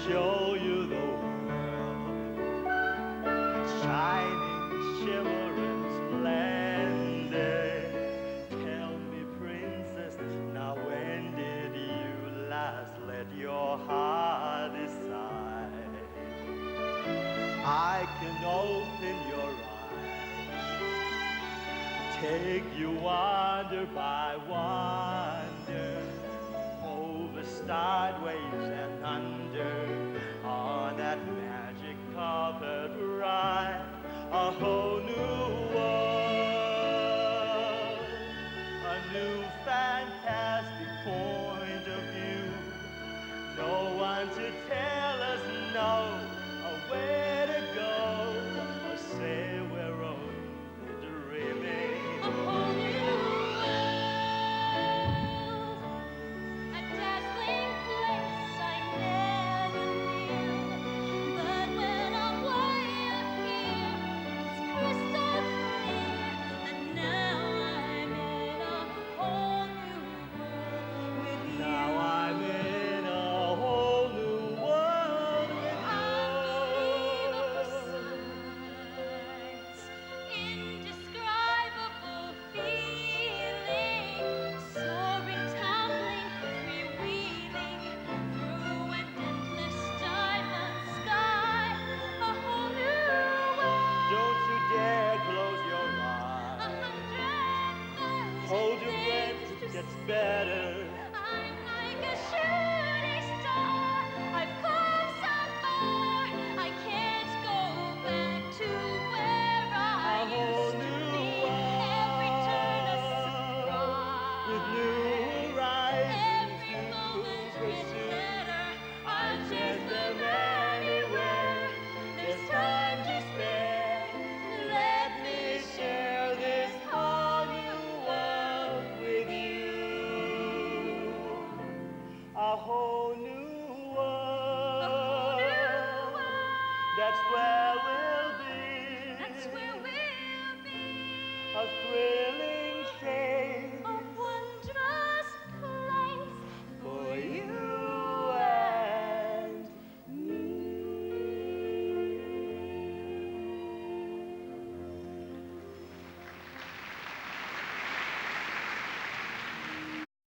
show you the world, shining, shimmering, splendid. Tell me, princess, now when did you last let your heart decide? I can open your eyes, take you wonder by wonder, over sideways and under, on that magic carpet ride, a whole new world, a new fantastic point of view. No one to tell us no, or where to go, or say we're only dreaming. A whole new world, a dazzling place I never knew. But when I'm way up here, it's crystal clear that now I'm in a whole new world with you. Now I'm in a whole new world with Unbelievable sights, indescribable feeling, soaring, tumbling, freewheeling through an endless diamond sky, a whole new world. Don't you dare close your eyes. 100,000 Hold your breath, things it to gets see. better. I'm like a shooting star. I've come so far. I can't go back to where I A whole used to new be. Every turn a world with surprise. new horizons Every to moment gets pursue. better. I I'll chase chase them them anywhere. There's time to spare. Let me share this whole new world with you. A whole new world. That's where we'll be. That's where we'll be. A thrill